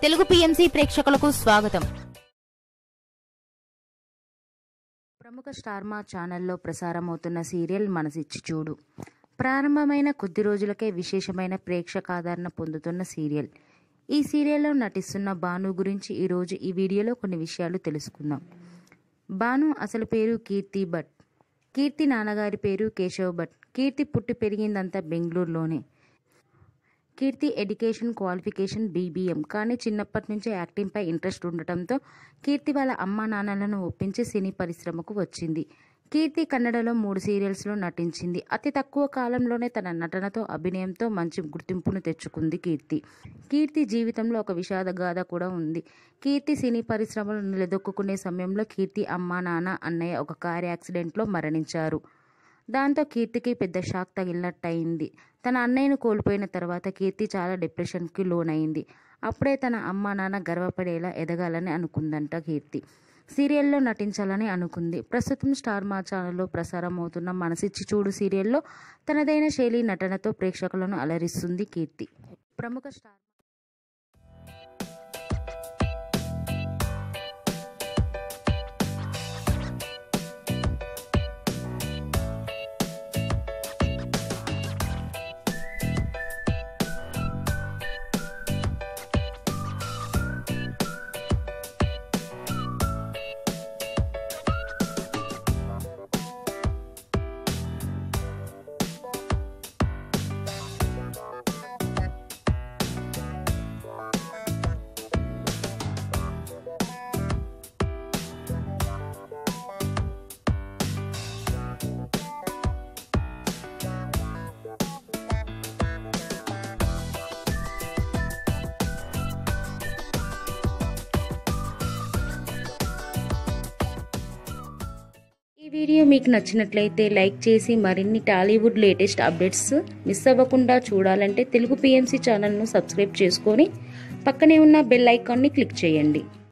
Telugu PMC ప్రేక్షకులకు స్వాగతం. ప్రముఖ స్టార్ మా ఛానల్లో ప్రసారమవుతున్న సీరియల్ మనసిచ్చి చూడు ప్రారంభమైన కొద్ది రోజులకే విశేషమైన ప్రేక్షకాదరణ పొందుతున్న సీరియల్. ఈ సీరియల్లో నటిస్తున్న భాను గురించి ఈరోజు ఈ వీడియోలో కొన్ని విషయాలు తెలుసుకుందాం. భాను అసలు పేరు కీర్తి భట్. కీర్తి నాన్నగారి పేరు కేశవ్ భట్. కీర్తి పుట్టి పెరిగిందంతా బెంగళూరులోనే. Keerthi education qualification BBM. కానీ చిన్నప్పటి నుంచే యాక్టింగ్పై ఇంట్రెస్ట్ ఉండటంతో కీర్తి వాళ్ళ అమ్మా నాన్నలను ఒప్పించి సినీ పరిశ్రమకు వచ్చింది. కీర్తి కన్నడలో 3 సీరియల్స్లో నటించింది. అతి తక్కువ కాలంలోనే తన నటనతో అభినయంతో మంచి గుర్తింపును తెచ్చుకుంది కీర్తి జీవితంలో ఒక విషాద గాథ కూడా ఉంది. కీర్తి సినీ పరిశ్రమలో నిలదొక్కునే సమయంలో కీర్తి అమ్మా నాన్న అన్నయ్య ఒక కారు యాక్సిడెంట్లో మరణించారు. దాంతో కీర్తికి పెద్ద షాక్ తగిలినట్టయింది. తన అన్నయ్యను కోల్పోయిన తర్వాత కీర్తి చాలా డిప్రెషన్కి లోనైంది. అప్పుడే తన అమ్మా నాన్న గర్వపడేలా ఎదగాలని అనుకుందంట కీర్తి. సీరియల్లో నటించాలని అనుకుంది. ప్రస్తుతం స్టార్ మా ఛానల్లో ప్రసారం అవుతున్న మనసిచ్చి చూడు సీరియల్లో తనదైన శైలి నటనతో ప్రేక్షకులను అలరిస్తుంది కీర్తి. ప్రముఖ స్టార్ ఈ వీడియో మీకు నచ్చినట్లయితే లైక్ చేసి మరిన్ని టాలీవుడ్ లేటెస్ట్ అప్డేట్స్ మిస్ అవ్వకుండా చూడాలంటే తెలుగు PMC ఛానల్ను సబ్స్క్రైబ్ చేసుకొని పక్కనే ఉన్న బెల్ ఐకాన్ని క్లిక్ చేయండి.